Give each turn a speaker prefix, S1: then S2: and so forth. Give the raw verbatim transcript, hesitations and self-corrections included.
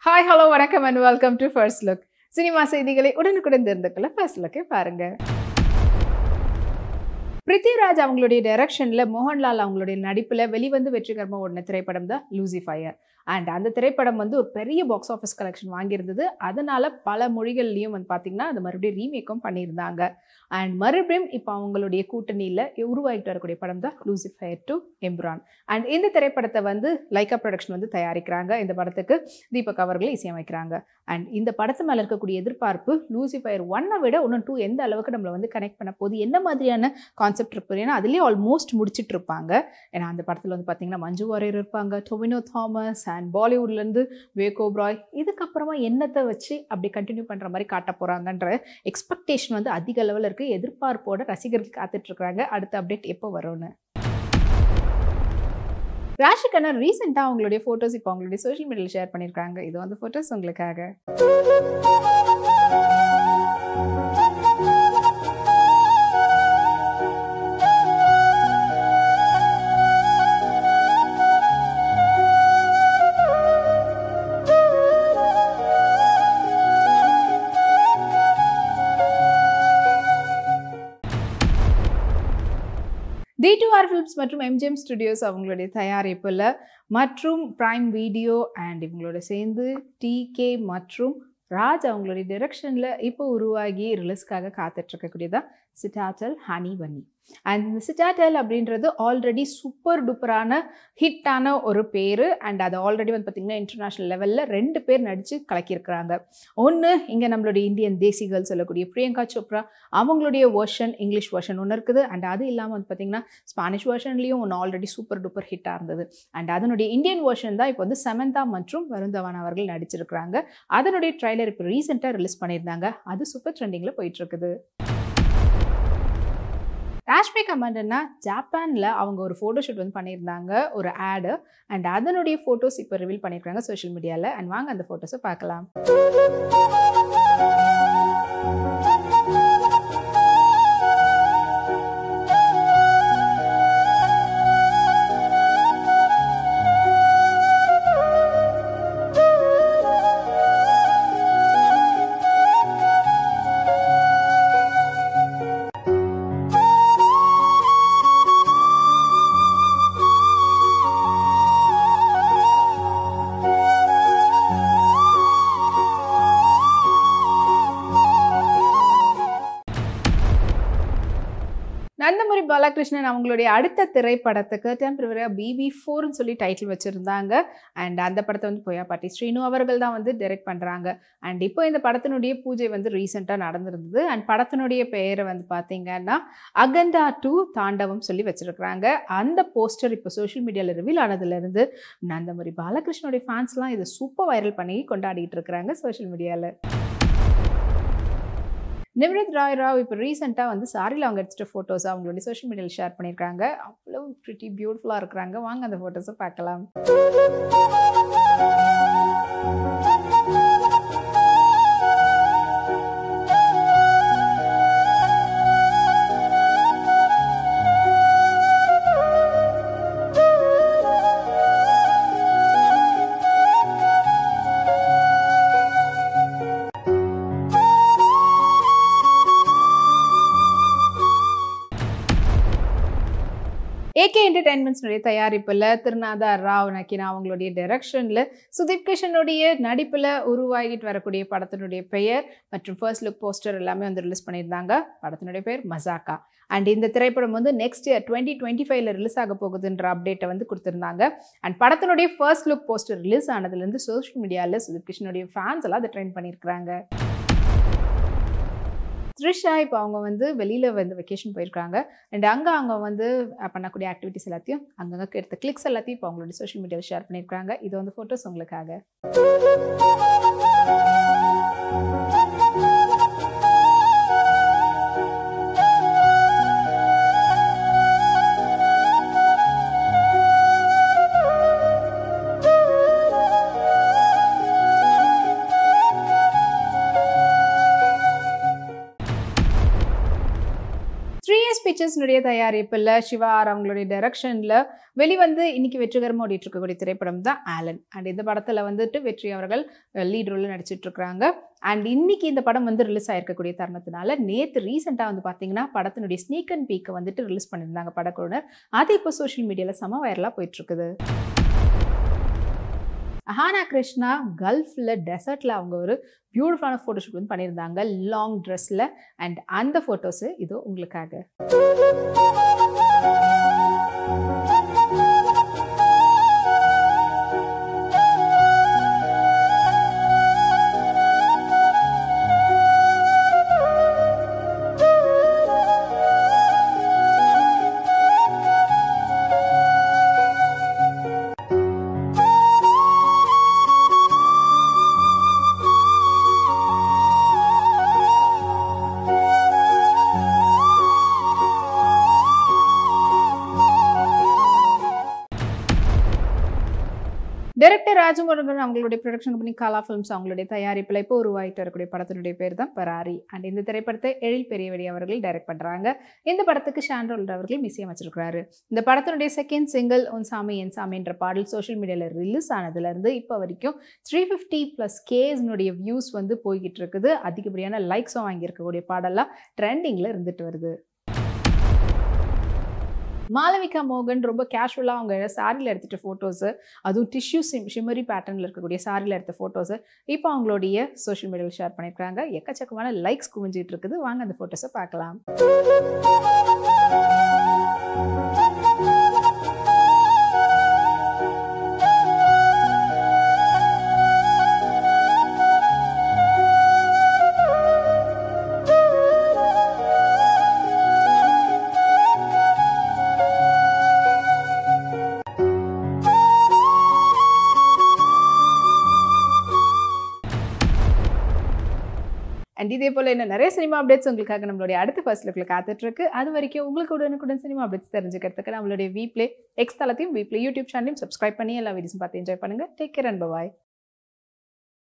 S1: Hi, hello, வணக்கம் and welcome to First Look. Cinema செய்திகளை உடனுக்குடன் தெரிந்துக்கொள்ள First Look பாருங்க. பிருத்திவிராஜ் அவங்களுடைய டைரக்ஷன்ல மோகன்லால் அவங்களுடைய நடிப்புல வெளிவந்து வெற்றிகரமா ஓடின திரைப்படம் தான் லூசிஃபயர். அண்ட் அந்த திரைப்படம் வந்து ஒரு பெரிய பாக்ஸ் ஆஃபீஸ் கலெக்ஷன் வாங்கியிருந்தது. அதனால பல மொழிகள்லையும் வந்து பார்த்தீங்கன்னா அது மறுபடியும் ரீமேக்கும் பண்ணியிருந்தாங்க. அண்ட் மறுபடியும் இப்போ அவங்களுடைய கூட்டணியில் உருவாகிட்டு வரக்கூடிய படம் தான் லூசிஃபயர் டு எம்ப்ரான். அண்ட் இந்த திரைப்படத்தை வந்து லைக்கா ப்ரொடக்ஷன் வந்து தயாரிக்கிறாங்க. இந்த படத்துக்கு தீபக் அவர்கள் இசையமைக்கிறாங்க. அண்ட் இந்த படத்து மேலே இருக்கக்கூடிய எதிர்பார்ப்பு லூசிஃபயர் ஒன்னை விட ஒன்று டூ எந்த அளவுக்கு நம்மளை வந்து கனெக்ட் பண்ண போகுது, என்ன மாதிரியான கான்செப்ட் இருக்கு, ஏன்னா அதுலேயே ஆல்மோஸ்ட் முடிச்சுட்டு இருப்பாங்க. ஏன்னா அந்த படத்தில் வந்து பார்த்தீங்கன்னா மஞ்சு வாரியர் இருப்பாங்க, டொவினோ தாமஸ் அண்ட் பாலிவுட்லேருந்து வேகோ பிராய். இதுக்கப்புறமா என்னத்தை வச்சு அப்படி கண்டினியூ பண்ணுற மாதிரி காட்ட போகிறாங்கன்ற எக்ஸ்பெக்டேஷன் வந்து அதிக அளவில் இருக்குது. எதிர்பார்ப்போட ரசிகர்கள் காத்துட்ருக்குறாங்க அடுத்த அப்டேட் எப்போ வரும்னு. ராஷிகண்ணா ரீசெண்டாக அவங்களுடைய ஃபோட்டோஸ் இப்போ அவங்களுடைய சோஷியல் மீடியாவில் ஷேர் பண்ணியிருக்காங்க. இது வந்து ஃபோட்டோஸ் உங்களுக்காக. டி டூ ஆர் ஃபிலிம்ஸ் மற்றும் எம்ஜிஎம் ஸ்டுடியோஸ் அவங்களுடைய தயாரிப்பில் மற்றும் பிரைம் வீடியோ அண்ட் இவங்களோட சேர்ந்து டிகே மற்றும் ராஜ் அவங்களுடைய டைரக்ஷனில் இப்போ உருவாகி ரிலீஸ்க்காக காத்துட்ருக்கக்கூடியதான் சிட்டாடல் ஹனி பன்னி. அண்ட் இந்த சிட்டாடல் அப்படின்றது ஆல்ரெடி சூப்பர் டூப்பரான ஹிட்டான ஒரு பேர். அண்ட் அது ஆல்ரெடி வந்து பார்த்திங்கன்னா இன்டர்நேஷ்னல் லெவலில் ரெண்டு பேர் நடித்து கலக்கியிருக்கிறாங்க. ஒன்று இங்கே நம்மளுடைய இந்தியன் தேசிகள் சொல்லக்கூடிய பிரியங்கா சோப்ரா அவங்களுடைய வெர்ஷன், இங்கிலீஷ் வெர்ஷன் ஒன்று இருக்குது. அண்ட் அது இல்லாமல் வந்து பார்த்திங்கன்னா ஸ்பானிஷ் வெர்ஷன்லேயும் ஒன்று ஆல்ரெடி சூப்பர் டூப்பர் ஹிட்டாக இருந்தது. அண்ட் அதனுடைய இந்தியன் வெர்ஷன் தான் இப்போ வந்து சமந்தா மற்றும் வருண் தவான் அவர்கள் நடிச்சிருக்கிறாங்க. அதனுடைய ட்ரைலர் இப்போ ரீசெண்டாக ரிலீஸ் பண்ணியிருந்தாங்க. அது சூப்பர் ட்ரெண்டிங்கில் போயிட்டுருக்குது. ராஷ்மிகா மண்டனா ஜப்பானில் அவங்க ஒரு ஃபோட்டோஷூட் வந்து பண்ணியிருந்தாங்க, ஒரு ஆடு. அண்ட் அதனுடைய ஃபோட்டோஸ் இப்போ ரிவீல் பண்ணியிருக்காங்க சோஷியல் மீடியாவில். அண்ட் வாங்க அந்த ஃபோட்டோஸை பார்க்கலாம். நந்தமுரி பாலகிருஷ்ணன் அவங்களுடைய அடுத்த திரைப்படத்துக்கு டெம்பரவரியாக பிபி ஃபோர்னு சொல்லி டைட்டில் வச்சுருந்தாங்க. அண்ட் அந்த படத்தை வந்து பொய்யாப்பாட்டி ஸ்ரீனு அவர்கள் தான் வந்து டைரக்ட் பண்ணுறாங்க. அண்ட் இப்போ இந்த படத்தினுடைய பூஜை வந்து ரீசெண்டாக நடந்திருந்தது. அண்ட் படத்தினுடைய பெயரை வந்து பார்த்தீங்கன்னா அகண்டா டூ தாண்டவம் சொல்லி வச்சுருக்குறாங்க. அந்த போஸ்டர் இப்போ சோஷியல் மீடியாவில் ரிவீல் ஆனதுலேருந்து நந்தமுரி பாலகிருஷ்ணனுடைய ஃபேன்ஸ்லாம் இதை சூப்பர் வைரல் பண்ணி கொண்டாடிட்டு இருக்கிறாங்க சோஷியல் மீடியாவில். நிம்ரத் ராய் ராவ் இப்போ ரீசெண்டாக வந்து சாரியில் அவங்க எடுத்துகிட்ட ஃபோட்டோஸ் அவங்களுடைய சோஷியல் மீடியாவில் ஷேர் பண்ணியிருக்காங்க. அவ்வளோ ப்ரிட்டி பியூட்டிஃபுல்லாக இருக்கிறாங்க. வாங்க அந்த ஃபோட்டோஸை பார்க்கலாம். ஏகே என்டர்டைன்மெண்ட்ஸ்னுடைய தயாரிப்பில் திருநாதா ராவ் நக்கினா அவங்களுடைய டைரக்ஷனில் சுதீப் கிஷனுடைய நடிப்பில் உருவாகிட்டு வரக்கூடிய படத்தினுடைய பெயர் மற்றும் ஃபர்ஸ்ட் லுக் போஸ்டர் எல்லாமே வந்து ரிலீஸ் பண்ணியிருந்தாங்க. படத்தினுடைய பெயர் மசாக்கா. அண்ட் இந்த திரைப்படம் வந்து நெக்ஸ்ட் இயர் டுவெண்ட்டி டுவெண்ட்டி ஃபைவ்ல ரிலீஸ் ஆக போகுதுன்ற அப்டேட்டை வந்து கொடுத்துருந்தாங்க. அண்ட் படத்தினுடைய ஃபர்ஸ்ட் லுக் போஸ்டர் ரிலீஸ் ஆனதுலேருந்து சோஷியல் மீடியாவில் சுதீப் கிஷனுடைய ஃபேன்ஸ் எல்லாம் அதை ட்ரெண்ட் பண்ணியிருக்கிறாங்க. த்ரிஷா இப்போ அவங்க வந்து வெளியில் வந்து வெக்கேஷன் போயிருக்காங்க. அண்ட் அங்கே அவங்க வந்து பண்ணக்கூடிய ஆக்டிவிட்டிஸ் எல்லாத்தையும் அங்கங்கே எடுத்த கிளிக்ஸ் எல்லாத்தையும் இப்போ அவங்களுடைய சோஷியல் மீடியாவில் ஷேர் பண்ணியிருக்காங்க. இது வந்து ஃபோட்டோஸ் உங்களுக்காக. பிக்சர்ஸ்னுடைய தயாரிப்பில் சிவா ஆர் அவங்களுடைய டைரக்ஷனில் வெளிவந்து இன்னைக்கு வெற்றிகரமாக ஓடிட்டு இருக்கக்கூடிய திரைப்படம் தான் ஆலன். அண்ட் இந்த படத்தில் வந்துட்டு வெற்றி அவர்கள் லீட் ரோலில் நடிச்சிட்டு இருக்கிறாங்க. அண்ட் இன்னைக்கு இந்த படம் வந்து ரிலீஸ் ஆயிருக்கக்கூடிய தருணத்தினால நேற்று ரீசெண்டாக வந்து பார்த்தீங்கன்னா படத்தினுடைய ஸ்னீக் அண்ட் பீக்கை வந்துட்டு ரிலீஸ் பண்ணியிருந்தாங்க படக்குழுவினர். அது இப்போ சோஷியல் மீடியாவில் செம வைரலாக போயிட்டு இருக்குது. அஹானா கிருஷ்ணா கல்ஃபில் டெசர்ட்டில் அவங்க ஒரு பியூட்டிஃபுல்லான ஃபோட்டோஷூட் வந்து பண்ணியிருந்தாங்க லாங் ட்ரெஸ்ஸில். அண்ட் அந்த ஃபோட்டோஸு இதோ உங்களுக்காக. டைரக்டர் ராஜமுருகன் அவங்களுடைய ப்ரொடக்ஷன் கம்பெனி காலா ஃபிலிம்ஸ் அவங்களுடைய தயாரிப்பில் இப்போ உருவாகிட்டு இருக்கக்கூடிய படத்தினுடைய பேர் தான் பராரி. அண்ட் இந்த திரைப்படத்தை எழில் பெரியவடி அவர்கள் டைரக்ட் பண்ணுறாங்க. இந்த படத்துக்கு ஷான்ரோல் அவர்கள் இசையமைச்சிருக்கிறாரு. இந்த படத்தினுடைய செகண்ட் சிங்கிள் உன் சாமி என் சாமின்ற பாடல் சோஷியல் மீடியாவில் ரிலீஸ் ஆனதுலேருந்து இப்போ வரைக்கும் த்ரீ ஃபிஃப்டி ப்ளஸ் கேஸ்னுடைய வியூஸ் வந்து போய்கிட்டு இருக்குது. அதிகப்படியான லைக்ஸும் வாங்கியிருக்கக்கூடிய பாடலாம் ட்ரெண்டிங்கில் இருந்துட்டு வருது. மாளவிகா மோகன் ரொம்ப கேஷுவலாக அவங்க சாரியில் எடுத்துகிட்ட ஃபோட்டோஸு, அதுவும் டிஷ்யூ சிம் ஷிமரி பேட்டர்னில் இருக்கக்கூடிய சாரியில் எடுத்த ஃபோட்டோஸு இப்போ அவங்களுடைய சோஷியல் மீடியாவில் ஷேர் பண்ணியிருக்காங்க. எக்கச்சக்கமான லைக்ஸ் குவிஞ்சிட்டு இருக்குது. வாங்க அந்த ஃபோட்டோஸை பார்க்கலாம். அண்ட் இதே போல் என்ன நிறைய சினிமா அப்டேட்ஸ் உங்களுக்காக நம்மளுடைய அடுத்த ஃபர்ஸ்ட் லுக்கில் காத்துட்டு இருக்கு. அது வரைக்கும் உங்களுக்கு உடனுக்குடன் சினிமா அப்டேட்ஸ் தெரிஞ்சுக்கிறதுக்கு நம்மளுடைய vplay எக்ஸ் தளத்தையும் vplay யூடியூப் சேனலையும் சப்ஸ்கிரைப் பண்ணி எல்லா வீடியோஸும் பார்த்து என்ஜாய் பண்ணுங்க. Take care and by.